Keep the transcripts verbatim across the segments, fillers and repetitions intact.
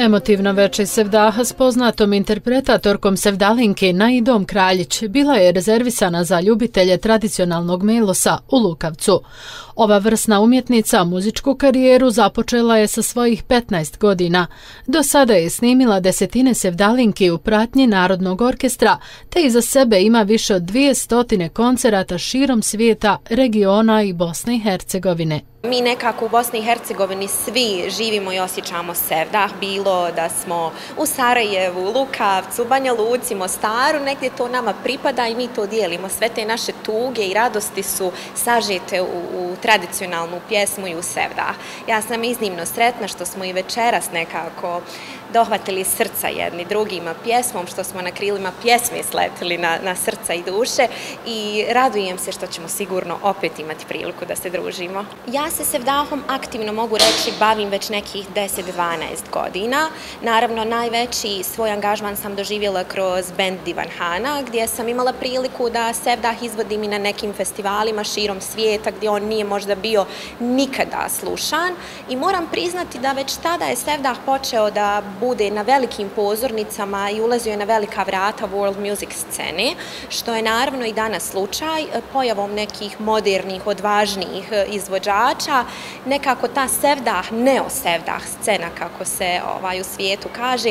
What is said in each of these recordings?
Emotivna večer Sevdaha s poznatom interpretatorkom Sevdalinke Naidom Kraljić bila je rezervisana za ljubitelje tradicionalnog melosa u Lukavcu. Ova vrsna umjetnica muzičku karijeru započela je sa svojih petnaest godina. Do sada je snimila desetine Sevdalinki u pratnji Narodnog orkestra, te iza sebe ima više od dvije stotine koncerata širom svijeta, regiona i Bosne i Hercegovine. Mi nekako u Bosni i Hercegovini svi živimo i osjećamo Sevdah, bilo da smo u Sarajevu, Lukavcu, Banja Luci, Mostaru, negdje to nama pripada i mi to dijelimo. Sve te naše tuge i radosti su sažete u, u tradicionalnu pjesmu i u Sevdah. Ja sam iznimno sretna što smo i večeras nekako dohvatili srca jedni drugima pjesmom, što smo na krilima pjesme sletili na, na srca i duše i radujem se što ćemo sigurno opet imati priliku da se družimo. Ja se Sevdahom aktivno, mogu reći, bavim već nekih deset do dvanaest godina. Naravno, najveći svoj angažman sam doživjela kroz bend Divan Hana, gdje sam imala priliku da Sevdah izvodim i na nekim festivalima širom svijeta, gdje on nije možda bio nikada slušan. I moram priznati da već tada je Sevdah počeo da bude na velikim pozornicama i ulazio je na velika vrata world music scene, što je naravno i danas slučaj. Pojavom nekih modernih, odvažnijih izvođača, nekako ta Sevdah, neo-Sevdah scena, kako se ovaj, u svijetu kaže,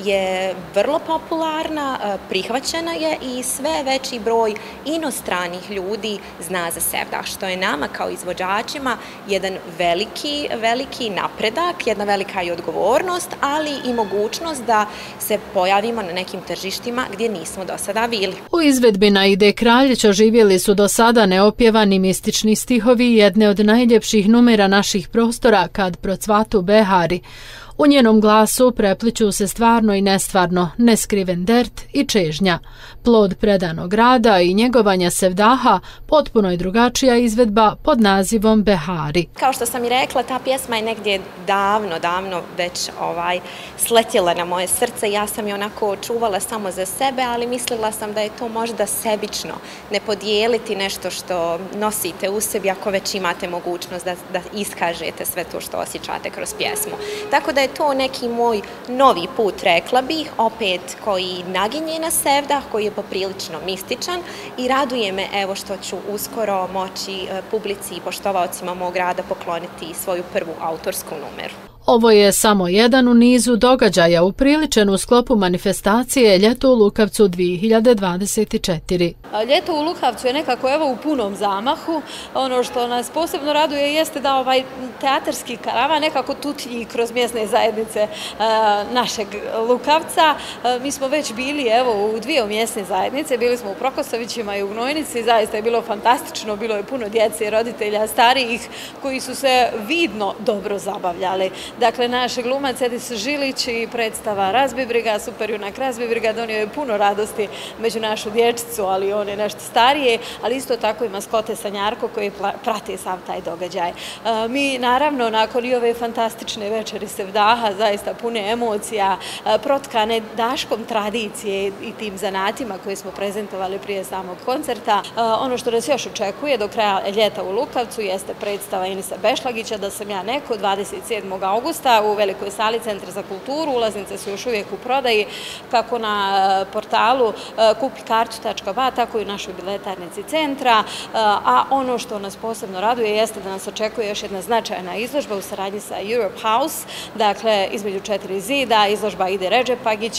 je vrlo popularna, prihvaćena je i sve veći broj inostranih ljudi zna za Sevdah, što je nama kao izvođačima jedan veliki, veliki napredak, jedna velika i odgovornost, ali i mogućnost da se pojavimo na nekim tržištima gdje nismo do sada bili. U izvedbi Naide Kraljić oživjeli su do sada neopjevani mistični stihovi jedne od najljepših numera naših prostora Kad procvatu behari. U njenom glasu prepliču se stvarno i nestvarno, neskriven dert i čežnja. Plod predanog rada i njegovanja Sevdaha potpuno je drugačija izvedba pod nazivom Behari. Kao što sam i rekla, ta pjesma je negdje davno, davno već ovaj, sletjela na moje srce. Ja sam je onako čuvala samo za sebe, ali mislila sam da je to možda sebično. Ne podijeliti nešto što nosite u sebi ako već imate mogućnost da, da iskažete sve to što osjećate kroz pjesmu. Tako da je to neki moj novi put, rekla bih, opet koji naginje na Sevdah, koji je poprilično mističan i raduje me evo što ću uskoro moći publici i poštovaocima mog rada pokloniti svoju prvu autorsku numeru. Ovo je samo jedan u nizu događaja upriličen u sklopu manifestacije Ljeto u Lukavcu dvije hiljade dvadeset četiri. Ljeto u Lukavcu je nekako evo u punom zamahu. Ono što nas posebno raduje jeste da ovaj teatarski karavan nekako tutlji kroz mjesne zajednice našeg Lukavca. Mi smo već bili evo u dvije mjesne zajednice, bili smo u Prokosovićima i u Gnojnici, zaista je bilo fantastično, bilo je puno djece i roditelja starijih koji su se vidno dobro zabavljali. Dakle, naš glumac Edis Žilić i predstava Razbibriga, super junak Razbibriga, donio je puno radosti među našu dječicu, ali on je nešto starije, ali isto tako i maskote Sanjarko koji prati sav taj događaj. Mi, naravno, nakon i ove fantastične večeri Sevdaha, zaista pune emocija, protkane daškom tradicije i tim zanatima koje smo prezentovali prije samog koncerta. Ono što nas još očekuje do kraja ljeta u Lukavcu jeste predstava Inisa Bešlagića, Da sam ja neko, dvadeset sedmog augusta u velikoj sali Centra za kulturu. Ulaznice su još uvijek u prodaji, kako na portalu kupi kartu tačka ba, tako i u našoj biletarnici centra. A ono što nas posebno raduje jeste da nas očekuje još jedna značajna izložba u saradnji sa Europe House, dakle između četiri zida, izložba Ide Redžepagić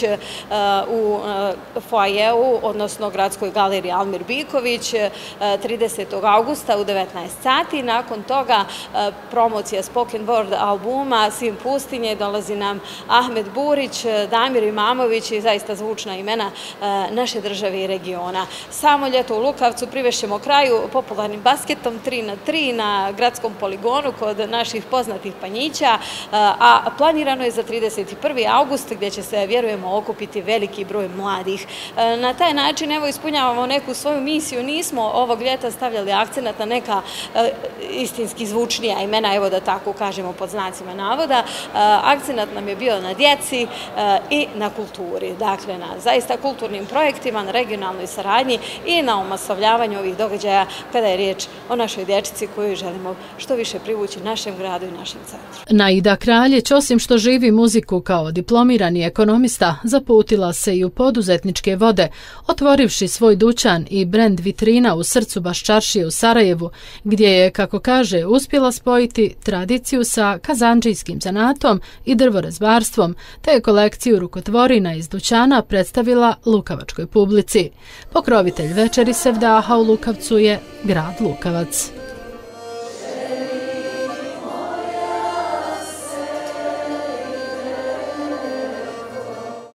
u foajeu, odnosno Gradskoj galeriji Almir Biković, tridesetog augusta u devetnaest sati. Nakon toga promocija spoken word albuma Sin pustinje, dolazi nam Ahmed Burić, Damir Imamović i zaista zvučna imena naše države i regiona. Samo ljeto u Lukavcu privešćemo kraju popularnim basketom tri na tri na gradskom poligonu kod naših poznatih panjića, a planirano je za trideset prvi august gdje će se, vjerujemo, okupiti veliki broj mladih. Na taj način evo ispunjavamo neku svoju misiju. Nismo ovog ljeta stavljali akcenat na neka istinski zvučnija imena, evo da tako kažemo pod znacima navoda, tako da akcenat nam je bio na djeci i na kulturi, dakle na zaista kulturnim projektima, na regionalnoj saradnji i na omasovljavanju ovih događaja kada je riječ o našoj dječici koju želimo što više privući našem gradu i našem centru. Naida Kraljić, osim što živi muziku kao diplomirani ekonomista, zaputila se i u poduzetničke vode, otvorivši svoj dućan i brend vitrina u srcu Baščaršije u Sarajevu, gdje je, kako kaže, uspjela spojiti tradiciju sa kazandžijskim zanatom i drvorezbarstvom, te je kolekciju rukotvorina iz dućana predstavila lukavačkoj publici. Pokrovitelj večeri Sevdaha u Lukavcu je grad Lukavac.